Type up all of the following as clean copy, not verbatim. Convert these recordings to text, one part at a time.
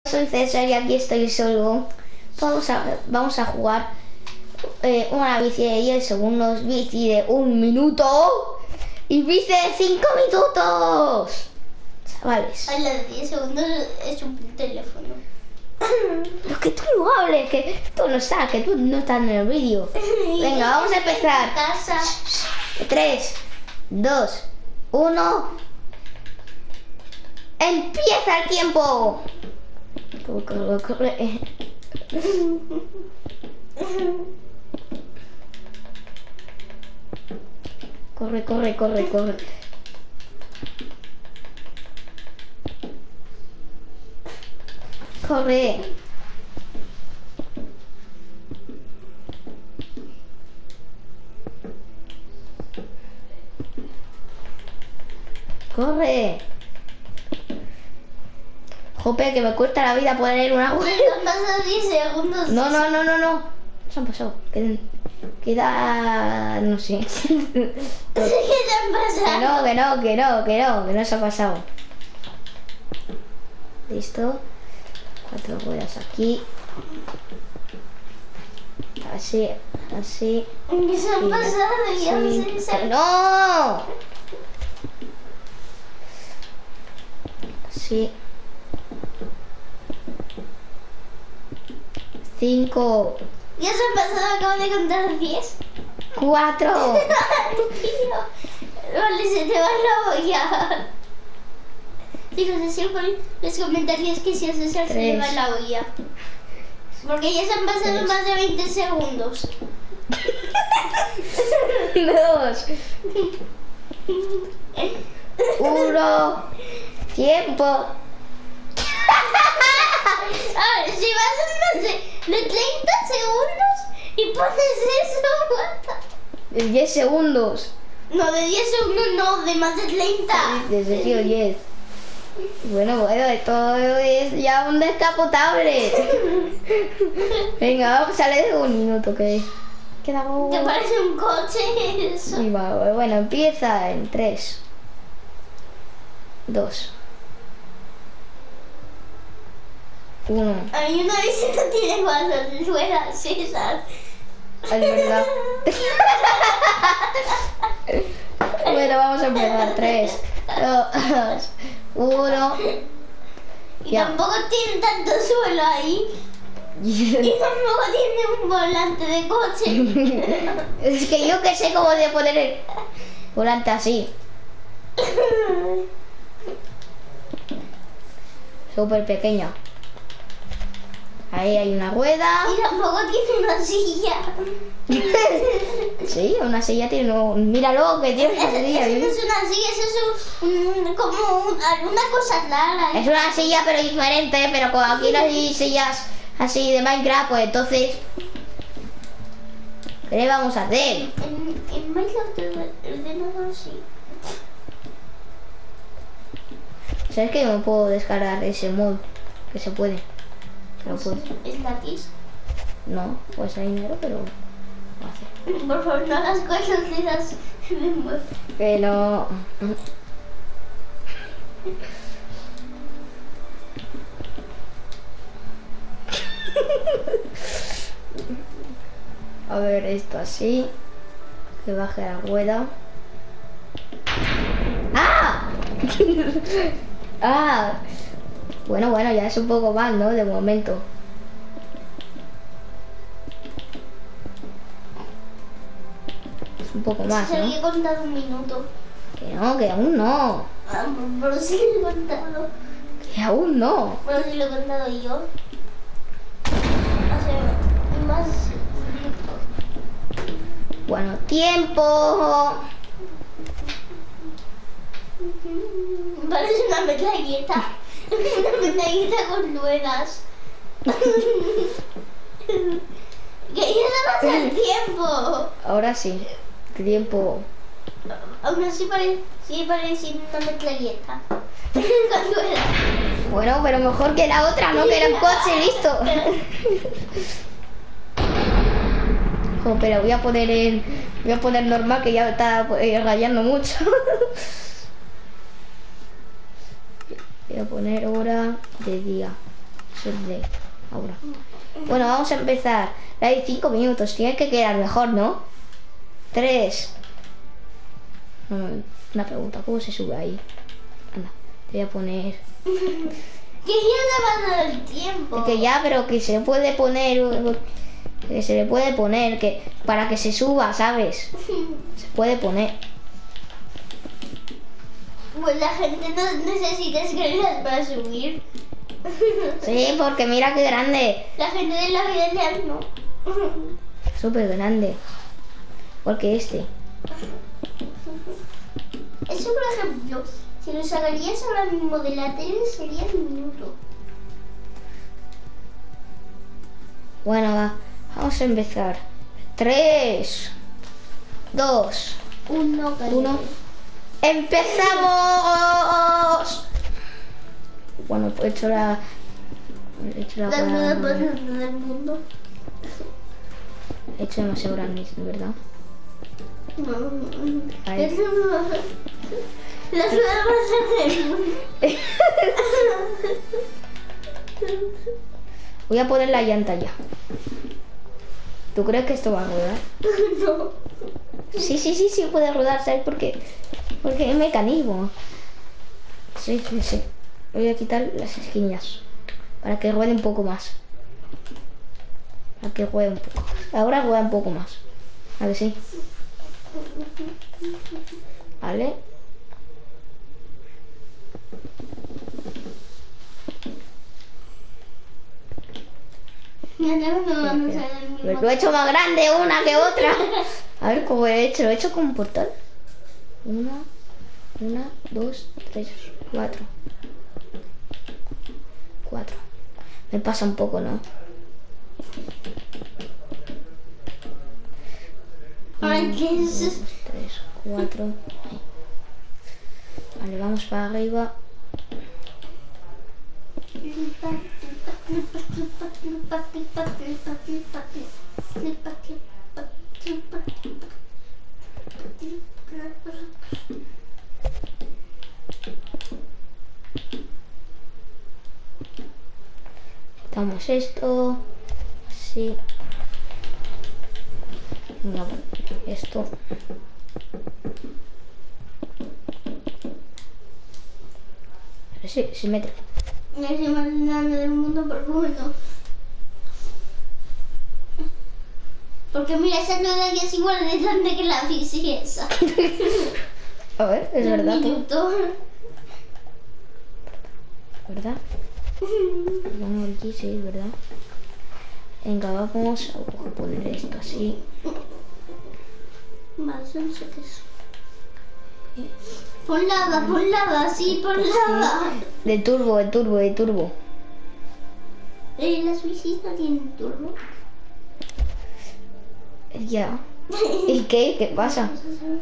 Soy César y aquí estoy solo. Vamos a jugar una bici de 10 segundos, bici de 1 minuto y bici de 5 minutos. Chavales. Ay, la de 10 segundos es un teléfono. Pero que tú no hables, que tú no estás, que tú no estás en el vídeo. Venga, vamos a empezar. 3, 2, 1. ¡Empieza el tiempo! Corre, corre. Corre, corre, corre, corre. Corre. Corre. Jope, que me cuesta la vida poner una huella. Han pasado 10 segundos. No. Se han pasado. Queda... no sé. ¿Qué te han pasado? Que no se ha pasado. Listo. 4 ruedas aquí. Así. ¿Qué se han pasado? Ya no sé, se han... ¡No! Así. 5. Ya se han pasado, acabo de contar 10. 4. Vale, se te va la olla. Chicos, decir por los comentarios que si a César se le va la olla. Porque ya se han pasado más de 20 segundos. 2. 1. Tiempo. A ver, si vas a de 30 segundos y pones eso. De 10 segundos. No, de 10 segundos no, de más de 30. Desde tío 10. Bueno, esto es ya un descapotable. Venga, vamos a leer 1 minuto que queda. ¿Te parece un coche eso? Y va, bueno, empieza en 3, 2, 1. Hay una bici no tiene 4 ruedas, César. Es verdad. Bueno, vamos a empezar. 3, 2, 1. Y Ya. tampoco tiene tanto suelo ahí. Y tampoco tiene un volante de coche. Es que yo que sé cómo de poner el volante así. Súper pequeña. Ahí hay una rueda. Y tampoco tiene una silla. Sí, una silla tiene. Míralo, que tiene una silla. Eso no es una silla, eso es como una cosa rara. Es una silla pero diferente, pero como aquí no hay sillas así de Minecraft, pues entonces... ¿qué le vamos a hacer? En Minecraft el de nada sí. ¿Sabes que no puedo descargar ese mod? Que se puede. Que no puedo. ¿Es gratis? No, pues hay dinero, pero... no hace. Por favor, no hagas cosas de las de mod. Que no... A ver, esto así. Que baje la rueda. ¡Ah! ¡Ah! Bueno, ya es un poco más, ¿no? De momento. Es un poco más, Se ¿no? había contado 1 minuto. Que aún no. Ah, pero sí lo he contado. Que aún no. Bueno, sí lo he contado yo. Hace más tiempo. Bueno, tiempo. Parece una metralleta. Una metralleta con ruedas. Que ya se pasa el tiempo. Ahora sí. Tiempo. Aún así parece una metralleta. Con ruedas. Bueno, pero mejor que la otra, ¿no? Que era un coche, listo. Jo, pero voy a poner normal, que ya está rayando mucho. Voy a poner hora de día. Es el de ahora. Bueno, vamos a empezar. Hay 5 minutos. Tiene que quedar mejor, ¿no? 3. Una pregunta. ¿Cómo se sube ahí? Anda, te voy a poner... Que ya te va a dar el tiempo. Que ya, pero que se puede poner... Que se le puede poner, que para que se suba, ¿sabes? Se puede poner. Pues la gente no necesita escaleras para subir. Sí, porque mira qué grande. La gente de la vida real no. Súper grande. Porque este. Eso, por ejemplo, si lo sacarías ahora mismo de la tele sería el minuto. Bueno, va. Vamos a empezar. 3, 2, 1. 1. ¡Empezamos! Bueno, he hecho la... He hecho la... La rueda más grande del mundo. He hecho demasiado grande, ¿verdad? No. Ahí. Es la rueda más grande del mundo. Voy a poner la llanta ya. ¿Tú crees que esto va a rodar? No. Sí puede rodar, ¿sabes por qué? Porque es mecanismo. Sí. Voy a quitar las esquinas para que ruede un poco más. Para que ruede un poco. Ahora rueda un poco más. A ver si. Vale. Lo he hecho más grande una que otra. A ver cómo he hecho. Lo he hecho con un portal. 1, 2, 3, 4. 4. Me pasa un poco, ¿no? Ay, ¿qué es? 2, 3, 4. Vale, vamos para arriba. Quitamos esto. Así. No, esto. Sí, simétrico. Es el más grande del mundo, pero bueno. Porque mira, esa rueda ya es igual de grande que la bici esa. A ver, es verdad. Un minuto. ¿Verdad? Vamos aquí, sí, es verdad. Venga, vamos a poner esto así. Más, no sé qué es. Pon lava, sí, pon lava. De turbo. Las bicis no tienen turbo. Ya. ¿Y qué? ¿Qué pasa?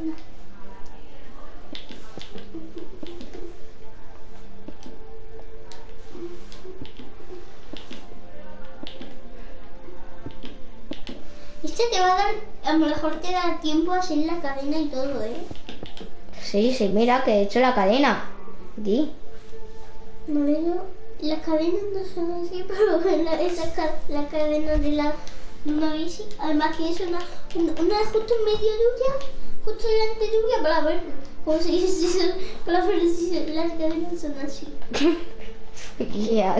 Este te va a dar, a lo mejor te da tiempo a hacer la cadena y todo, ¿eh? Sí, mira que he hecho la cadena. Di. No, las cadenas no son así, pero la cadena de una bici, además que es una justo en medio tuya, justo delante tuya, para ver cómo se dice, para ver si las cadenas son así. Ya.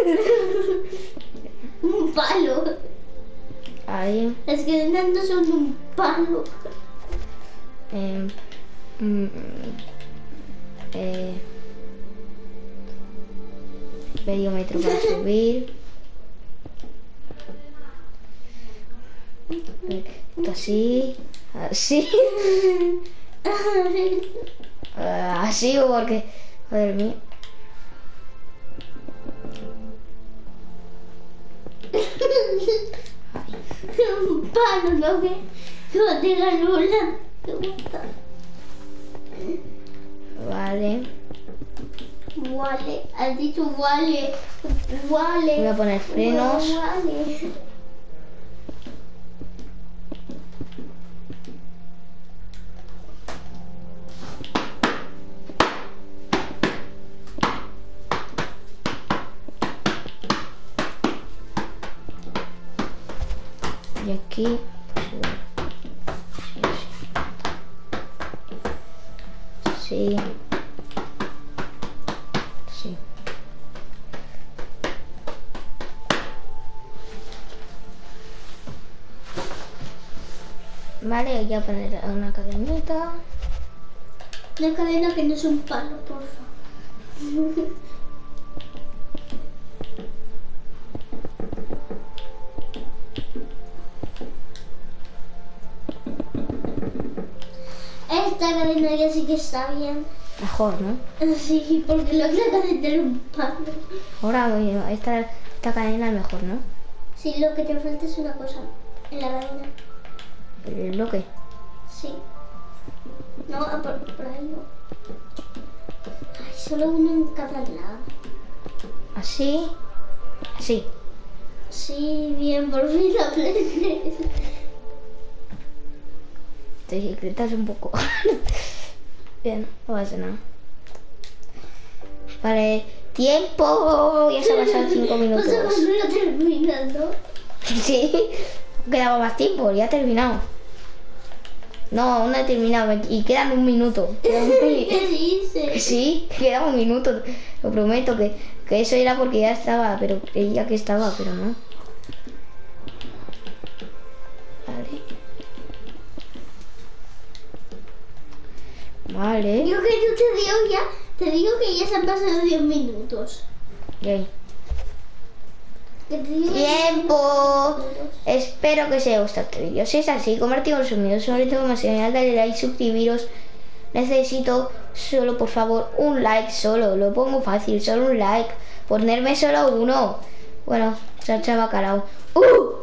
Un palo. Ahí. Las cadenas no son un palo. Medio metro para subir. Esto así. Así. Así porque... Madre mía. Un palo, ¿no? Que va de la luna. Vale. Vale, has dicho vale. Vale. Voy a poner frenos. Vale. Y aquí. Sí. Sí. Vale, voy a poner una cadenita. Una cadena que no es un palo, por favor. Esta cadena ya sí que está bien. Mejor, ¿no? Sí, porque la otra cadena era un palo. Ahora esta cadena es mejor, ¿no? Sí, lo que te falta es una cosa en la cadena. El bloque. Sí. No, por ahí no. Ay, solo uno en cada lado. Así. Así. Sí, bien, por fin la aprendí. Te secretas un poco. Bien, no pasa nada. Vale, tiempo. Ya se han pasado 5 minutos. O sea, cuando lo terminando. Sí, quedaba más tiempo, ya he terminado. No, aún no he terminado y quedan un minuto. ¿Qué dices? Sí, queda un minuto. Lo prometo que eso era porque ya estaba, pero creía que estaba, pero no. Vale. Vale. Yo que tú te digo que ya se han pasado 10 minutos. Bien. Que te digo Tiempo. Espero que os haya gustado este vídeo. Si es así, compartimos un vídeo, sobre todo más genial, dale like, suscribiros. Necesito solo, por favor, un like solo. Lo pongo fácil, solo un like. Ponerme solo uno. Bueno, salsa bacalao.